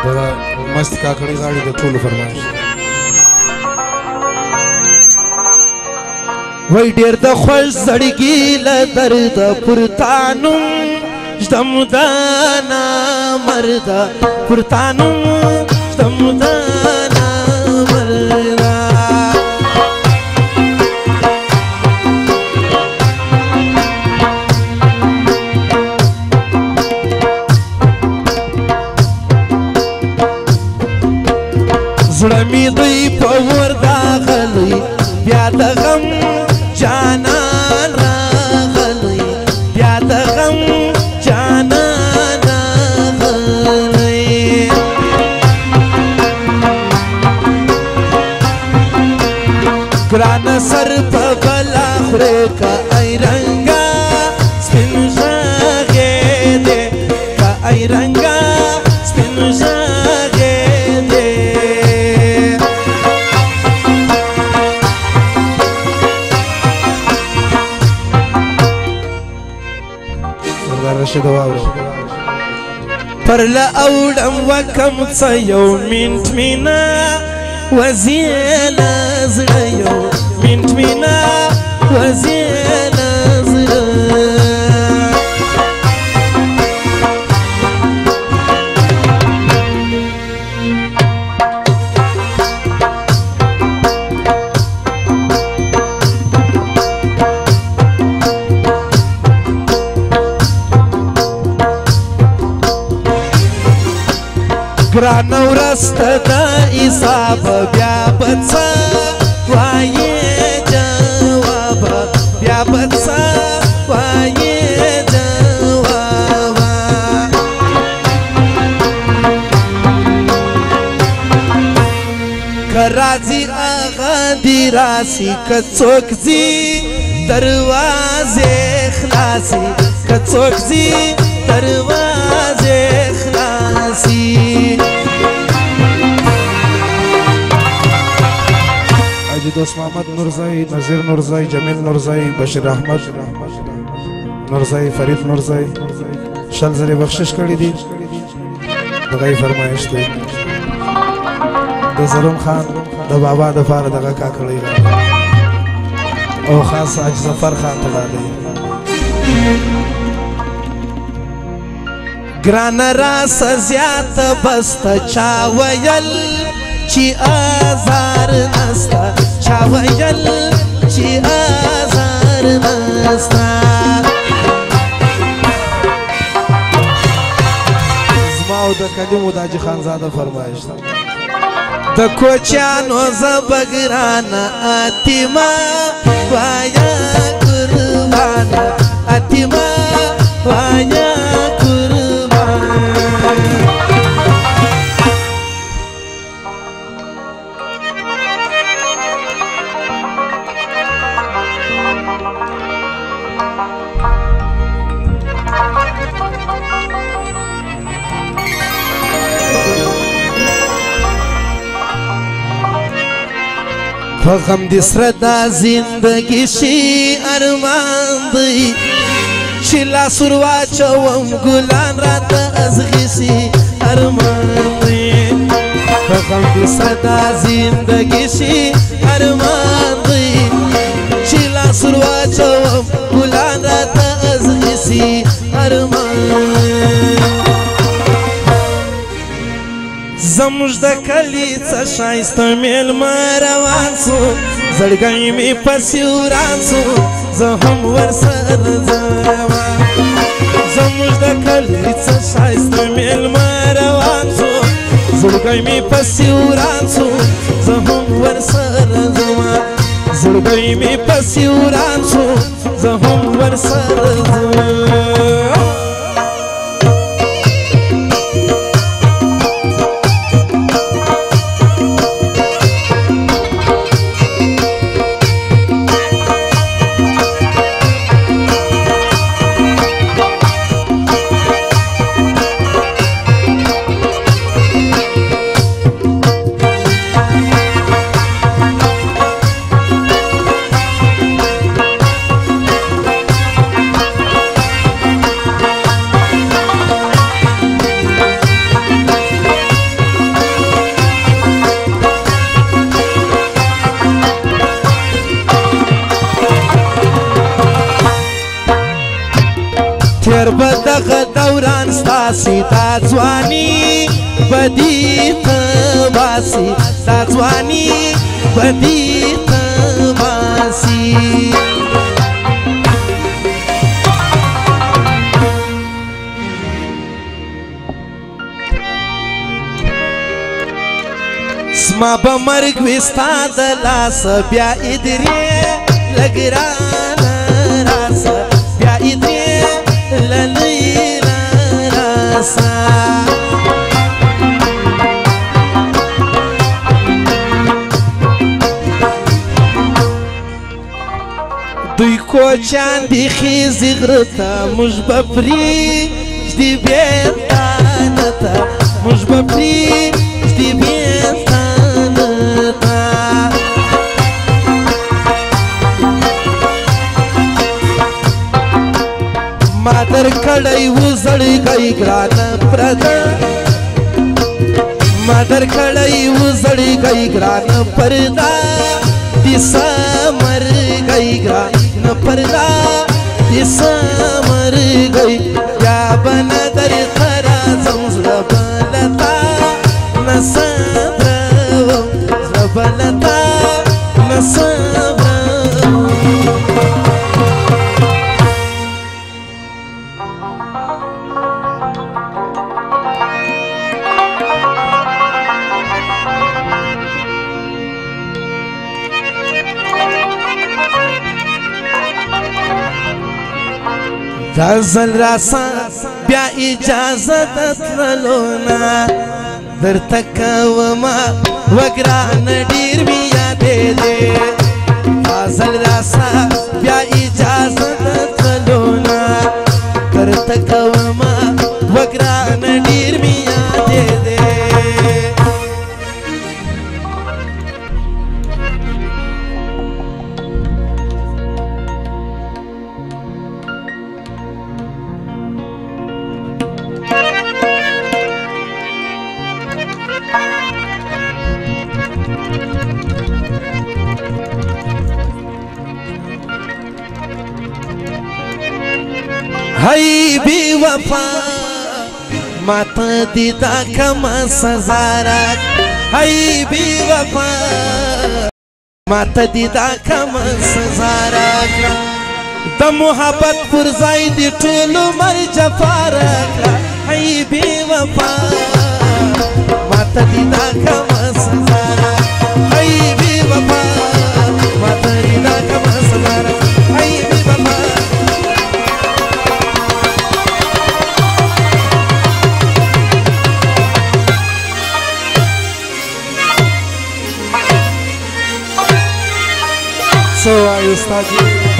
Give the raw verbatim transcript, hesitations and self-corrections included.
دا مست کاکړي غاړي د ټولو فرمایش وای ډېر د خوښ زړګي له درده پورتانم ژدم د نامرده پورتانم ژدم د نامرده زړه مې دوی په ور راغلی بیا د غم جانان راغلی بیا د غم جانان راغلی ګرانه سر په بلا خورې که ای رنګه سپین غږې دی که ای رنګه سپین غږې دی رشد واورو پر لا اوړم وکم څه یو منټ مینا وزیله زړه یو منټ مینا وزیله زړه ګرانه ورسته د حساب بیا به څه وایې جواب بیا به څه وایې جواب که راځي هغه دې راسي که څوک ځي دروازې خلاصي که څوک ځي دروازې خلاصي حاجی دوست محمد نورزائی نظیر نورزائی جمیل نورزائی بشیر احمد نورزائی فرید نورزائی شل زری بخشش کړی دی دغه فرمایش دی د زرم خان د بابا د فار دغه کاکړی او خاص حاج ظفر خان ته دی ګرانه راسه زیاته بسته چا ویل چې ازار نسته چا ویل چې ازار نسته زما او د کلیمو د حاجي خانزاده فرمایش ده د کوچیانو زه ګرانه اتیما وایا قربانه اتیما وایا په غم دې سره دا زندګي شي ارمان دی چې لاس ور واچوم ګلان راته ازغسي ارمان دی په غم دې سره دا زندګي شي ارمان دی چې لاس ور واچوم ګلان راته ازغسي ارمان زموږ د کلي څه ښایسته میلمه روان سو زړګی مې پسې وران سو زه هم ورسره ځم زموږ د کلي څه ښایسته میلمه روان سو زړګی مې پسې وران سو زه هم ورسره ځم زړګی مې پسې وران سو زه هم ورسره ځم बासी ता ځواني بدی ته باسی دا ځواني بدی ته باسی زما به مرګ وي ستا د لاسه بیا ادرې لږ رانه راسه بیا ادرې لنۍ راراسه دوی کوچیان دي خیزې غره ته موږ به پرېږدي بېلتانه ته موږ به پرېږدي بېلتانه ته ما درکړی و زړګی ګرانه پرده ما درکړی و زړګی ګرانه پرده دې سمرګی ګرانه پرده دې سمرګی یا به نه درته راځم زړه به له تا نه صبروم زړه به له تا نه صبروم دا ځل راسه بیا اجازه د تللو نه درته کومه وګرانه ډېر مې یادېدې دا ځل راسه بیا اجازه د تللو نه درته کومه وګرانه ډېر مې یادېدې هی بی وفا ماتا دیدا کما سزا راک هی بی وفا ماتا دیدا کما سزا راک د محبت پر ځای دی ټول عمر جفا راک هی بی وفا ماتا دیدا کما سزا راک هی بی وفا ماتا دیدا کما سزا راک هی بی وفا So I used to